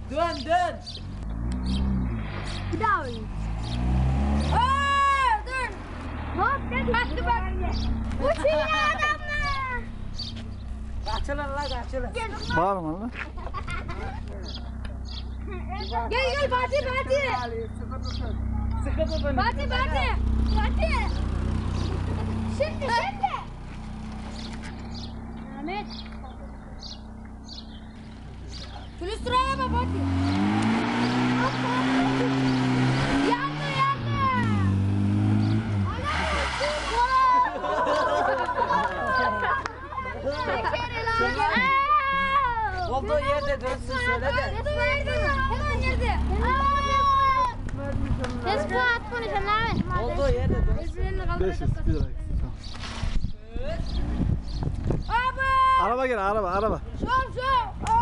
Dön dön. Bir daha oynayayım. Dur. Hop dedi. Hadi bak. Uçuyor adamlar. Kaçılın la kaçılın. Bağırma lan. Gel Fatih. Sıkı tutun. Fatih. Şimdi. Ahmet. Külüstüraya bak Fatih. Yandı. Olduğu yerde dönsün söyle de. Hemen nerede? Tespih at konuşalım Ahmet. Olduğu yerde dönsün. 500 bir lira. Tamam. Abi. Araba gel araba. Şov.